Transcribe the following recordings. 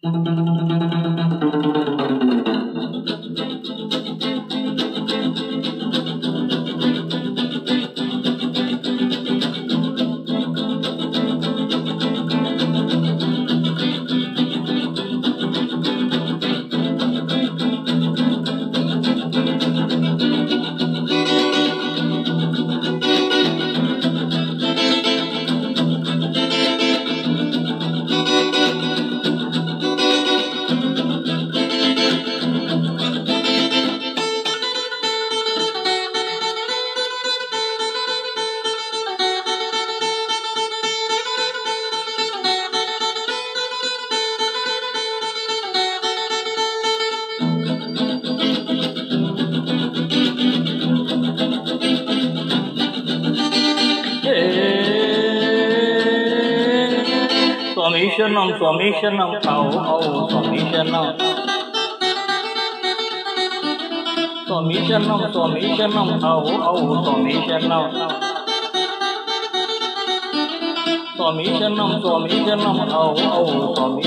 स्वामी शरणम आओ आओ स्वामी शरणम आओ आओ स्वामी शरणम आओ आओ स्वामी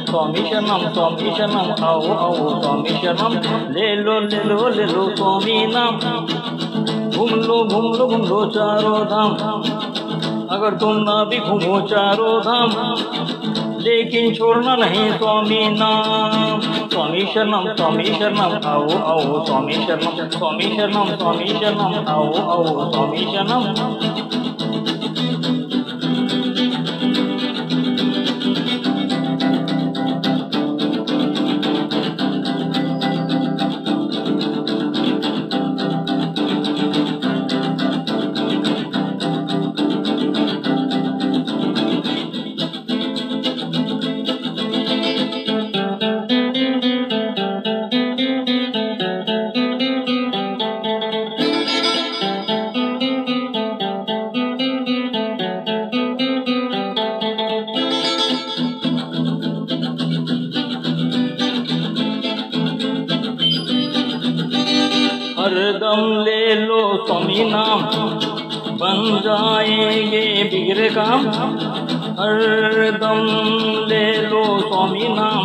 शरणम आओ आओ स्वामी शरणम ले लो स्वामी नाम घूम लो चारों धाम अगर तुम ना भी घूमो चारों धाम लेकिन छोड़ना नहीं स्वामी नाम स्वामी शरणम आओ आओ स्वामी शरणम आओ आओ स्वामी शरणम हरदम ले लो स्वामी नाम बन जाएंगे बिगड़े काम हरदम ले लो स्वामी नाम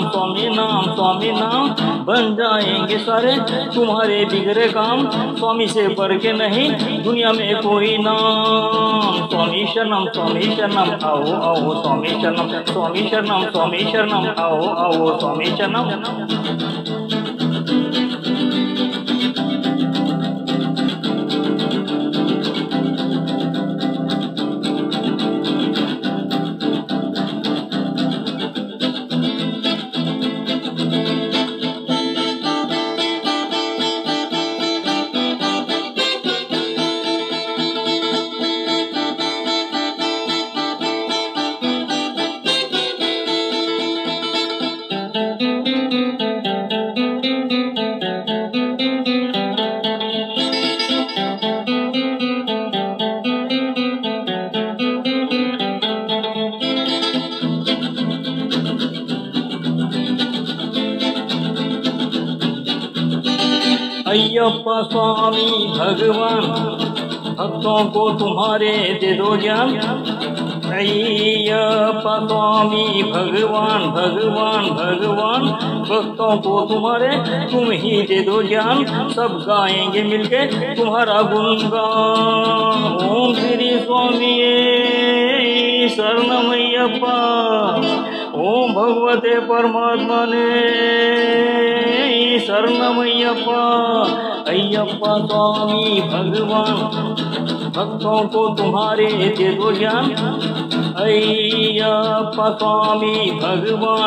बन जाएंगे सारे तुम्हारे बिगड़े काम स्वामी से बढ़ के नहीं दुनिया में कोई नाम स्वामी शरणम आओ आओ स्वामी शरणम आओ आओ स्वामी शरणम अय्यप्पा स्वामी भगवान भक्तों को तुम्हारे दे दो ज्ञान अय्यप्पा स्वामी भगवान भक्तों को तुम्हारे तुम ही दे दो ज्ञान सब गाएंगे मिलके तुम्हारा गुणगान ओम श्री स्वामी शरणमय्यप्पा ओम भगवते परमात्मने शरणमय्यप्पा अय्यप्पा स्वामी भगवान भक्तों को तुम्हारे दे दो ज्ञान अय्यप्पा स्वामी भगवान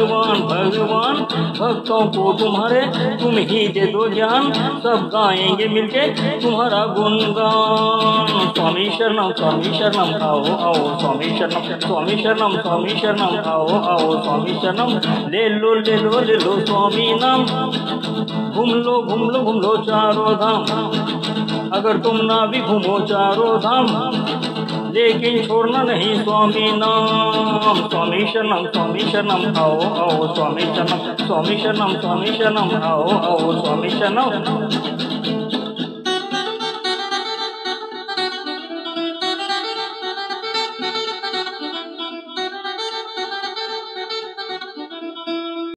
भक्तों को तुम्हारे तुम ही दे दो ज्ञान सब गाएंगे मिलके तुम्हारा गुणगान स्वामी शरणम आओ आओ स्वामी शरणम आओ आओ स्वामी शरणम ले लो स्वामी नाम घूम लो चारों धाम अगर तुम ना भी घूमो चारों धाम लेकिन छोड़ना नहीं स्वामी नाम स्वामी शरणम आओ आओ स्वामी शरणम आओ आओ स्वामी शरणम